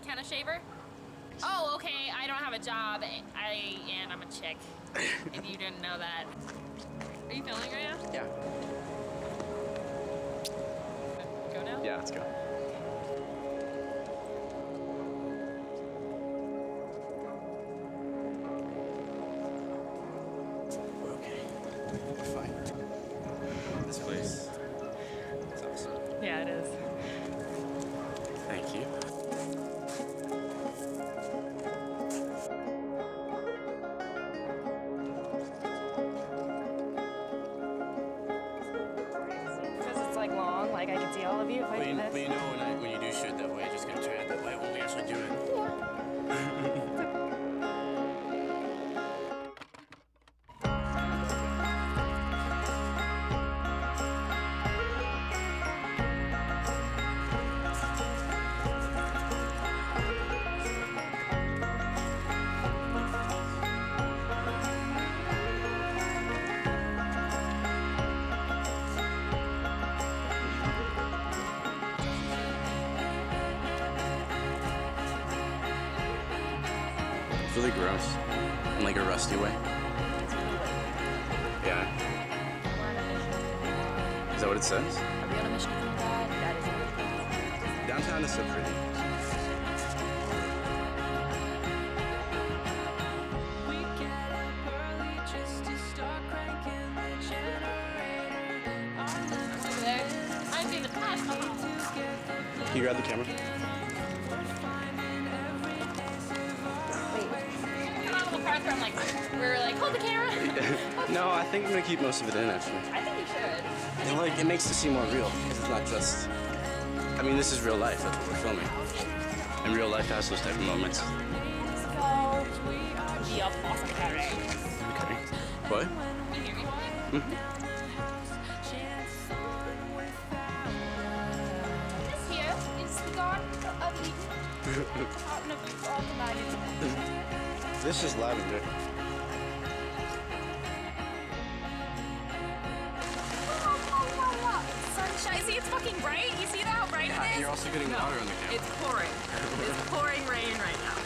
Can a shaver? Oh, okay, I don't have a job, and I'm a chick. If you didn't know that. Are you filming right now? Yeah. Go now? Yeah, let's go. We're okay. We're fine. This place is awesome. Yeah, it is. Thank you. Like long, like I can see all of you if I do this. But you know when you do shoot that way, just gonna turn it that way when we actually do it. It's really gross, in like a rusty way. Yeah. Is that what it says? Are we on a mission from God? That is it. Downtown is so pretty. Over there. I'm seeing the Taj Mahal. Can you grab the camera? I'm like, we're like, hold the camera. No, I think I'm gonna keep most of it in actually. I think you should. And like, it makes it seem more real, because it's not just, I mean, this is real life, that's what we're filming. And real life has those type of moments. So, the apothecary. Okay. What? Can you hear me? This here is the Garden of Eden. Garden of the Magnitude. This is lavender. Sunshine. See, it's fucking bright. You see how bright it is? You're also getting water on the camera. It's pouring. It's pouring rain right now.